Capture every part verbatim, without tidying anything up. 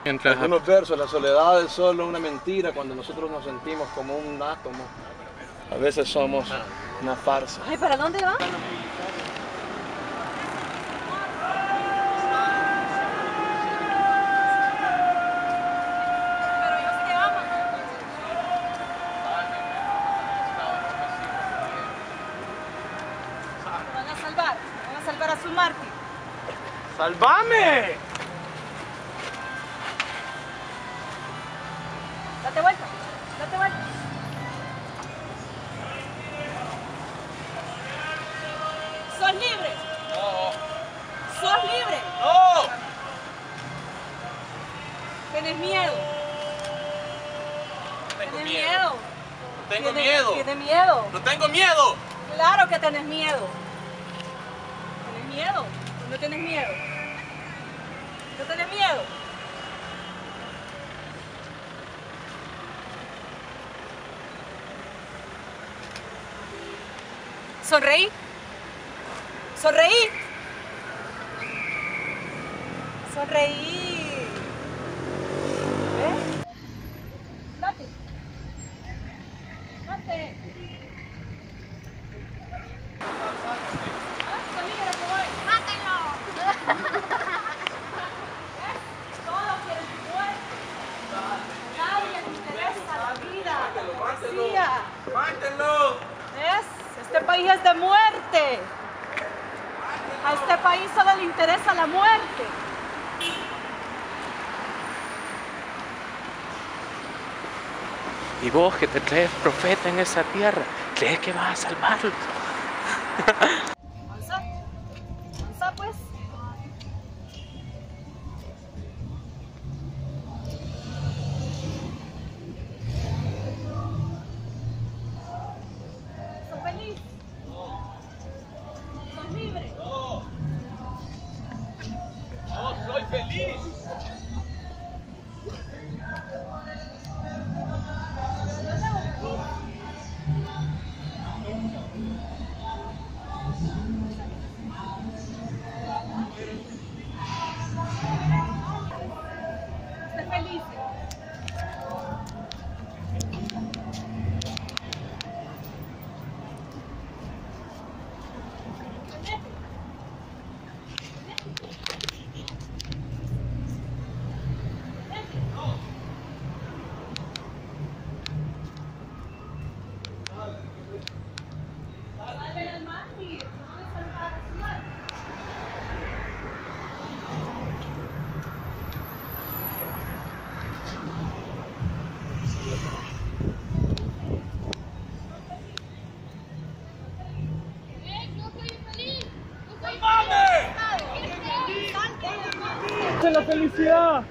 Mientras... Algunos versos, la soledad es solo una mentira cuando nosotros nos sentimos como un átomo. A veces somos una farsa. Ay, ¿para dónde va? Van a salvar, van a salvar a su mártir. ¡Sálvame! Date vuelta, date vuelta. ¡Sos libre! No. ¡Sos libre! ¡No! Tienes miedo. Tengo Tienes miedo. miedo. Tengo Tienes- miedo. Tienes miedo. ¡No tengo miedo! Claro que tienes miedo. ¿Tienes miedo? ¿O no tienes miedo? ¿No tienes miedo? Sonreí. Sonreí. Sonreí. ¿Eh? Date. Date. Ah, salí de la que voy. ¡Mátenlo! ¿Eh? Todos quieren tu muerte. Nadie le interesa la vida, la poesía. ¡Mátenlo! ¿Ves? Este país es de muerte. A este país solo le interesa la muerte. Y vos que te crees profeta en esa tierra, ¿crees que vas a salvarlo? Avanza. Avanza pues. ¿Sos feliz? ¿Sos libre? ¡No! ¡No soy feliz! Esté feliz. Salven al mártir, no van a salvar a su mártir. ¡Esa es la felicidad!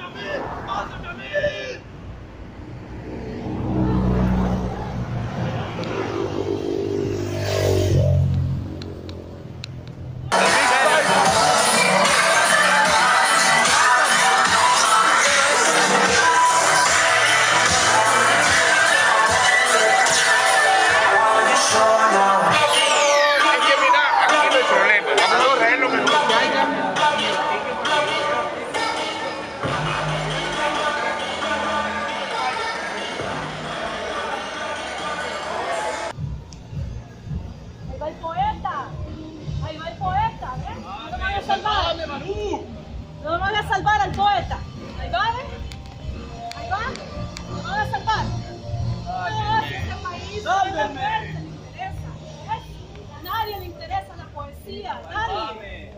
Ahí va el poeta. Ahí va el poeta, ¿ves? No lo van a salvar. No lo van a salvar al poeta. Ahí va, ¿ves? Ahí va. Lo van a salvar. No, si este país no es la muerte, le interesa. ¿Ves? A nadie le interesa la poesía. A nadie.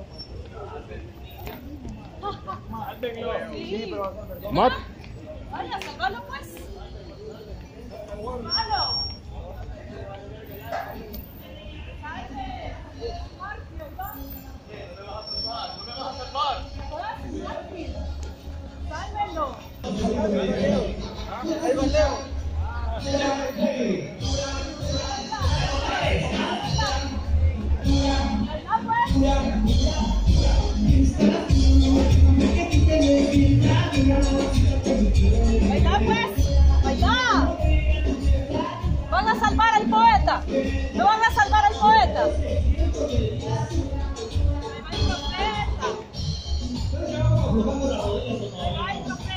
Sí. Mat. Vaya, salvalo pues. Salvalo. Salve. Martín, ahí va. ¡No me vas a salvar! Martín. Sálvenlo. ¡Ahí va Leo! Ahí va pues. Ahí va pues. Ahí va. Van a salvar al poeta. No van a salvar al poeta. Ahí va el profeta. Ahí va el profeta.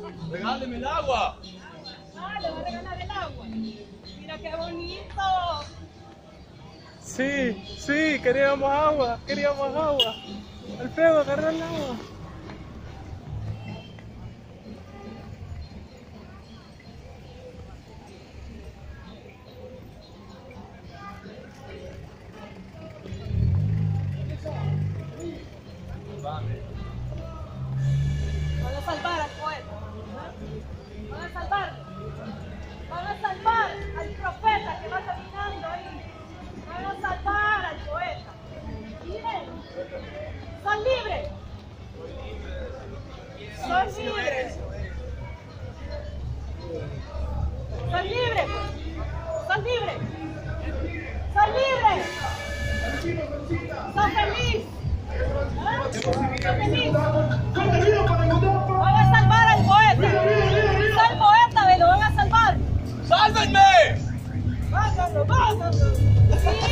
Regáleme el agua. Ah, le voy a regalar el agua. Mira qué bonito. Sí, sí, queríamos agua, queríamos agua. Alfredo, agarra el agua. Van a salvar al poeta. Van a salvar. Van a salvar al profeta que va caminando ahí. Van a salvar al poeta. Miren. Son libres. Son libres. Son libres. Son libres. Son libres. Son felices. ¿Ah? Son felices. Van a salvar al poeta. Soy poeta, me lo van a salvar. ¡Sálvenme! Vámonos, vámonos. Sí,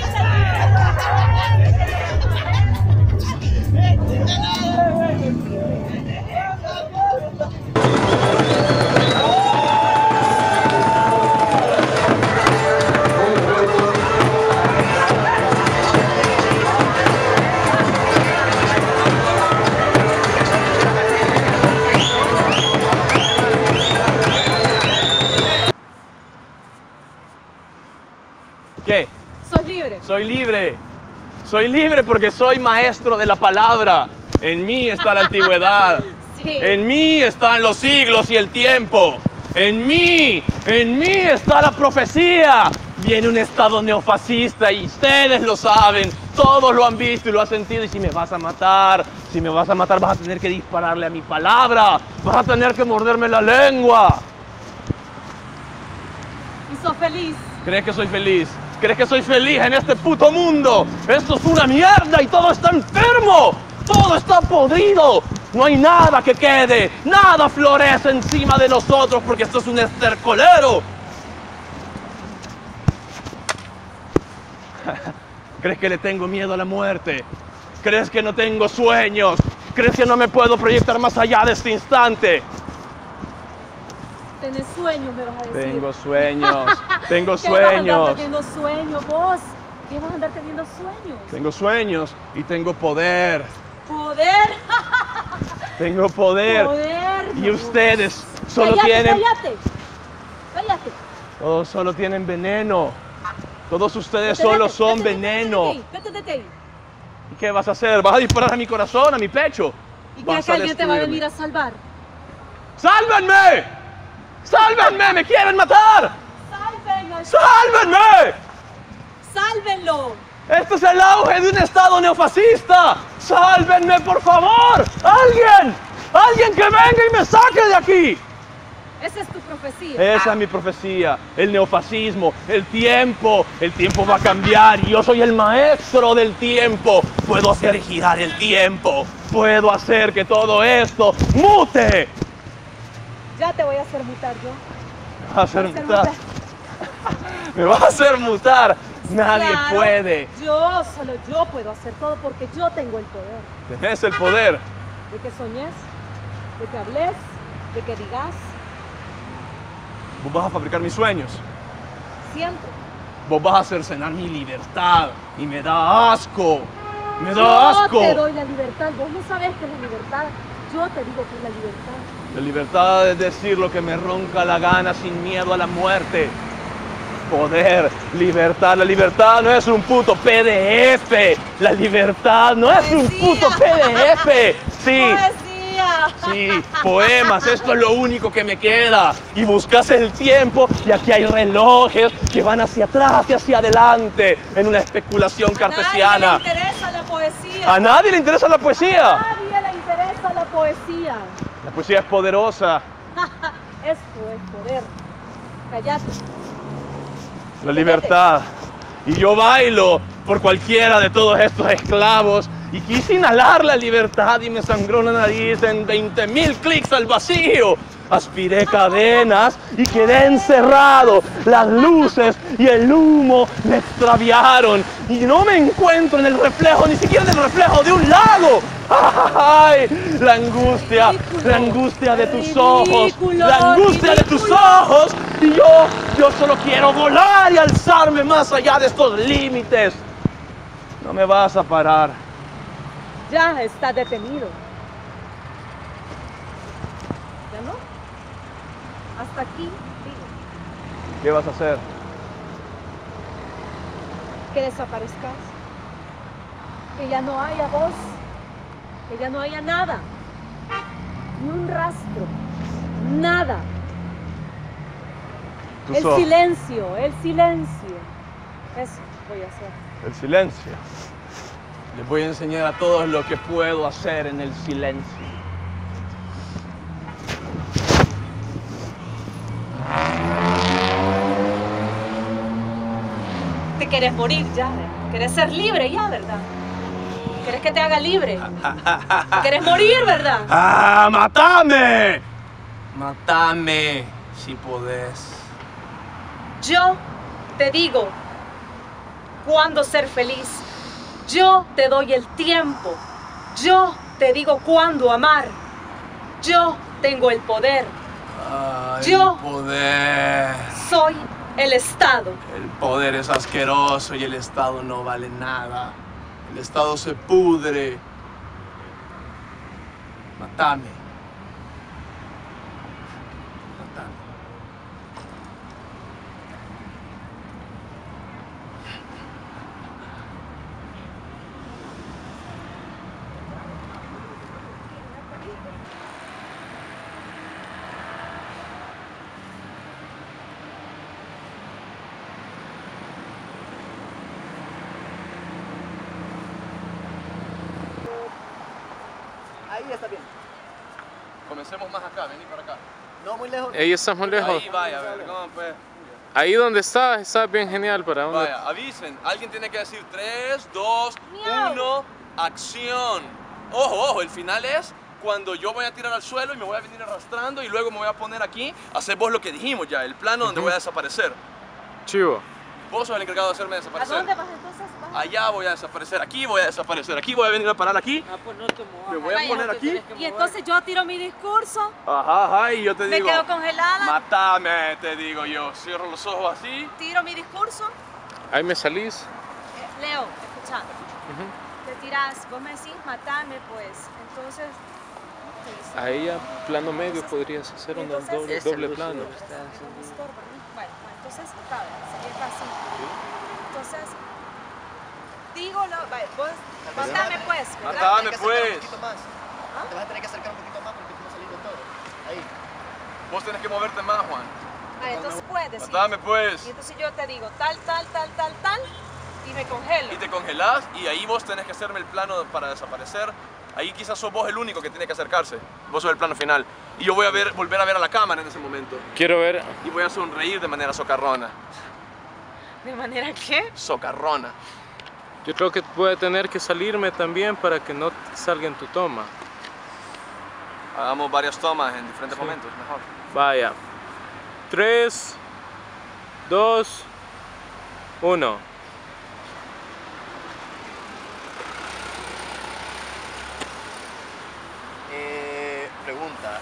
¿Qué? sos libre. Soy libre. Soy libre porque soy maestro de la palabra. En mí está la antigüedad. Sí. En mí están los siglos y el tiempo. En mí, en mí está la profecía. Viene un estado neofascista y ustedes lo saben. Todos lo han visto y lo han sentido. Y si me vas a matar, si me vas a matar, vas a tener que dispararle a mi palabra. Vas a tener que morderme la lengua. Y sos feliz. ¿Crees que soy feliz? ¿Crees que soy feliz en este puto mundo? Esto es una mierda y todo está enfermo. Todo está podrido. No hay nada que quede. Nada florece encima de nosotros porque esto es un estercolero. ¿Crees que le tengo miedo a la muerte? ¿Crees que no tengo sueños? ¿Crees que no me puedo proyectar más allá de este instante? Tenés sueños, me vas a decir. Tengo sueños. Tengo ¿Qué vas a andar sueños. teniendo sueños vos? ¿Qué vas a andar teniendo sueños? Tengo sueños y tengo poder. Poder. Tengo poder. Poder. Y ustedes solo cállate, tienen... Cállate, cállate. Todos solo tienen veneno. Todos ustedes Vete, solo vete, son vete, veneno. Vete, vete, vete, vete. ¿Y qué vas a hacer? ¿Vas a disparar a mi corazón, a mi pecho? ¿Y Vas crees que alguien te va a destruirme. venir a salvar? ¡Sálvenme! ¡Sálvenme! ¡Me quieren matar! ¡Salven! ¡Sálvenme! ¡Sálvenlo! ¡Este es el auge de un estado neofascista! ¡Sálvenme, por favor! ¡Alguien! ¡Alguien que venga y me saque de aquí! Esa es tu profecía. Esa es mi profecía, el neofascismo, el tiempo. El tiempo va a cambiar y yo soy el maestro del tiempo. Puedo hacer girar el tiempo. Puedo hacer que todo esto mute. Ya te voy a hacer mutar yo. Me va a hacer Hacer mutar. Me va a hacer mutar. Nadie Claro, puede. Yo, solo yo puedo hacer todo porque yo tengo el poder. Tenés el poder. De que soñes, de que hables, de que digas, Vos vas a fabricar mis sueños. siempre. Vos vas a cercenar mi libertad. Y me da asco. Me da Yo asco. te doy la libertad. Vos no sabés qué es la libertad. Yo te digo que es la libertad. La libertad es decir lo que me ronca la gana sin miedo a la muerte. Poder, libertad. La libertad no es un puto P D F. La libertad no es un Poesía. puto P D F. Sí, Poesía. sí, poemas. Esto es lo único que me queda. Y buscas el tiempo y aquí hay relojes que van hacia atrás y hacia adelante en una especulación A nadie cartesiana. le interesa la poesía. A nadie le interesa la poesía. A nadie le interesa la poesía. La poesía es poderosa. Esto es poder. Callate. La libertad. Y yo bailo por cualquiera de todos estos esclavos. Y quise inhalar la libertad y me sangró la nariz en veinte mil clics al vacío. Aspiré cadenas y quedé encerrado. Las luces y el humo me extraviaron. Y no me encuentro en el reflejo, ni siquiera en el reflejo de un lago. ¡Ay! La angustia, Ridículo. la angustia de tus Ridículo, ojos, la angustia de tus ridículo. ojos. Y yo, yo solo quiero volar y alzarme más allá de estos límites. No me vas a parar. Ya está detenido. ¿Ya no? Hasta aquí, digo, ¿Qué vas a hacer? que desaparezcas. Que ya no haya voz, que ya no haya nada, ni un rastro, nada. Tus El ojos. silencio, el silencio. Eso voy a hacer. El silencio. Les voy a enseñar a todos lo que puedo hacer en el silencio. Te quieres morir ya, ¿verdad? Quieres ser libre ya, ¿verdad? ¿Quieres que te haga libre? ¿Quieres morir, verdad? ¡Ah, mátame! Mátame, si podés. Yo te digo cuándo ser feliz. Yo te doy el tiempo. Yo te digo cuándo amar. Yo tengo el poder. Ay, Yo- el poder. Soy el Estado. El poder es asqueroso y el Estado no vale nada. El Estado se pudre. Mátame. Mátame. Ahí está bien. Comencemos más acá, vení para acá. No muy lejos. Ahí está muy lejos. Ahí vaya, a ver, ¿cómo pues? Ahí donde está, está bien genial para dónde. Vaya, avisen. Alguien tiene que decir tres, dos, Miau. uno, acción. Ojo, ojo, el final es cuando yo voy a tirar al suelo y me voy a venir arrastrando y luego me voy a poner aquí. Hacer vos lo que dijimos ya, el plano donde voy a desaparecer. Chivo. Vos sos el encargado de hacerme ¿A desaparecer. dónde vas entonces? Vas- Allá voy a desaparecer, aquí voy a desaparecer, aquí voy a venir a parar aquí. Ah, pues no te muevas. Me voy a Vaya, poner no te aquí. tienes que Y mover. entonces yo tiro mi discurso, Ajá, ajá, y yo te me digo. quedo congelada, Mátame, te digo yo. Cierro los ojos así. tiro mi discurso. Ahí me salís. Eh, Leo, escucha, te tiras, vos me decís, matame pues. Entonces, ¿qué dices? Ahí a plano medio podrías hacer un Entonces- doble, Ese doble luz plano. está encendido. No estorba, ¿no? Bueno, bueno, entonces, cabe, sería así. Entonces, digo lo, vaya, vos, matame pues, ¿verdad? Matame. Te vas a tener que acercar pues. un poquito más. Te vas a tener que acercar un poquito más porque estamos saliendo todo. Ahí. Vos tenés que moverte más, Juan. Vale, entonces puedes decir. Matame, pues. Y entonces yo te digo tal, tal, tal, tal, tal, y me congelo. Y te congelás y ahí vos tenés que hacerme el plano para desaparecer. Ahí quizás sos vos el único que tiene que acercarse. Vos sos el plano final. Y yo voy a ver, volver a ver a la cámara en ese momento. Quiero ver. Y voy a sonreír de manera socarrona. ¿De manera que? Socarrona. Yo creo que voy a tener que salirme también para que no salga en tu toma. Hagamos varias tomas en diferentes momentos, mejor. Vaya. Tres, dos, uno. Eh, pregunta.